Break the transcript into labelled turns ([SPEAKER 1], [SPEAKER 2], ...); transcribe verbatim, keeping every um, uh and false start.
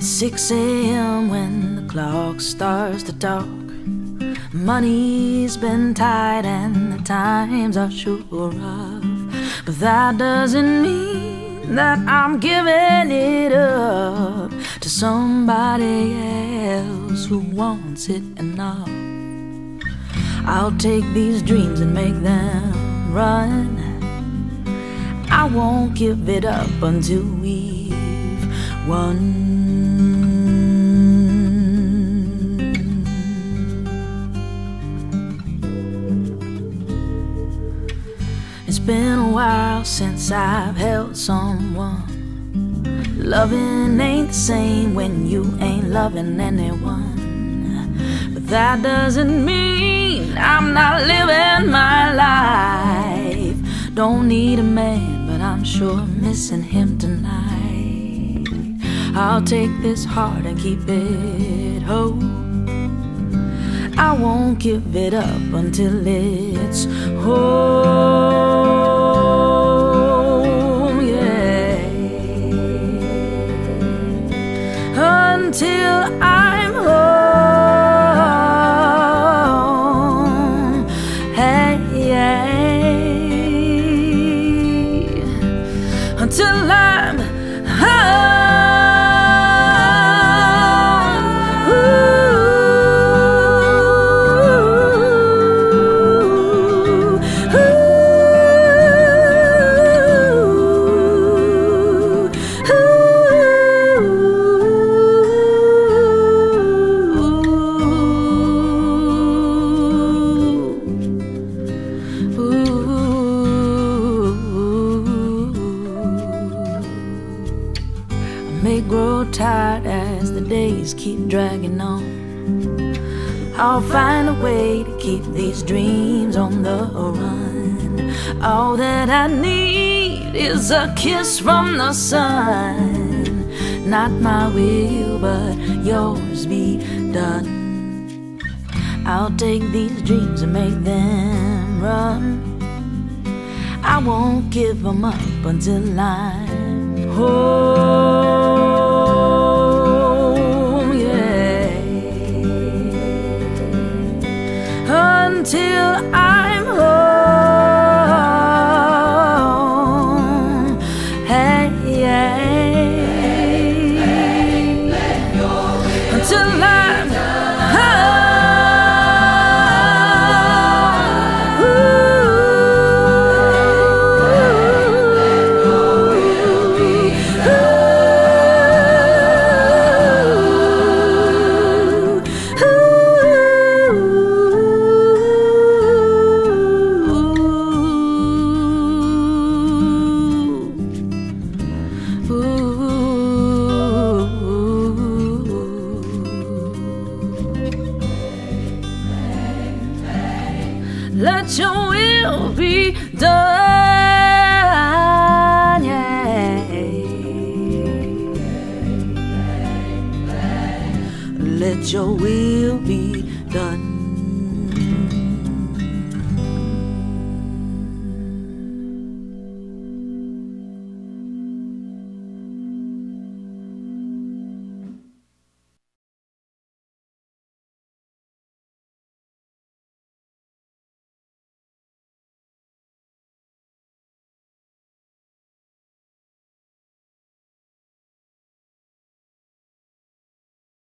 [SPEAKER 1] six A M when the clock starts to talk. Money's been tight and the times are sure rough, but that doesn't mean that I'm giving it up to somebody else who wants it enough. I'll take these dreams and make them run. I won't give it up until we've won. It's been a while since I've held someone. Loving ain't the same when you ain't loving anyone. But that doesn't mean I'm not living my life. Don't need a man, but I'm sure missing him tonight. I'll take this heart and keep it whole. I won't give it up until it's home, yeah. Until I'm home, hey, yeah. Until I'm home. May grow tired as the days keep dragging on. I'll find a way to keep these dreams on the run. All that I need is a kiss from the sun. Not my will, but yours be done. I'll take these dreams and make them run. I won't give them up until I'm home, yeah. Until I'm home, hey, yeah. Until I'm home. Let your will be done, yeah. Let your will be done.